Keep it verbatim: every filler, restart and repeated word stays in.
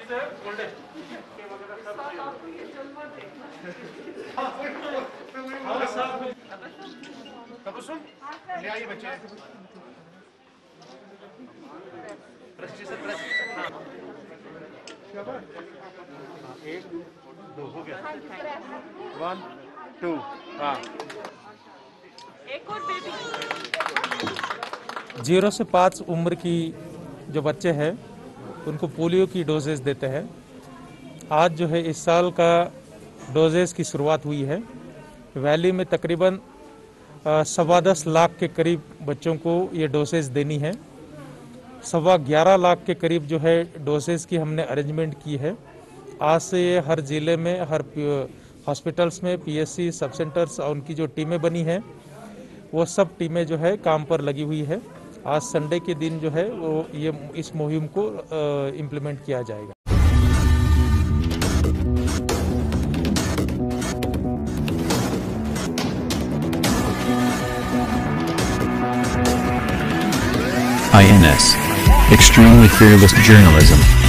तबस्सुम ले आइए बच्चे। एक दो हो गया। वन टू हाँ। एक और बेबी। जीरो से पाँच उम्र की जो बच्चे हैं उनको पोलियो की डोजेस देते हैं। आज जो है इस साल का डोजेस की शुरुआत हुई है। वैली में तकरीबन सवा दस लाख के करीब बच्चों को ये डोजेस देनी है। सवा ग्यारह लाख के करीब जो है डोजेस की हमने अरेंजमेंट की है। आज से ये हर ज़िले में हर हॉस्पिटल्स में पीएससी सब सेंटर्स और उनकी जो टीमें बनी हैं वो सब टीमें जो है काम पर लगी हुई है। आज संडे के दिन जो है वो ये इस मुहिम को इम्प्लीमेंट किया जाएगा। I N S. Extremely fearless journalism.